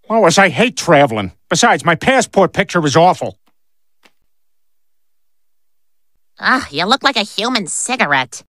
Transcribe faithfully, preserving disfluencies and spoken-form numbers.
Lois, I hate traveling. Besides, my passport picture is awful. Ah, you look like a human cigarette.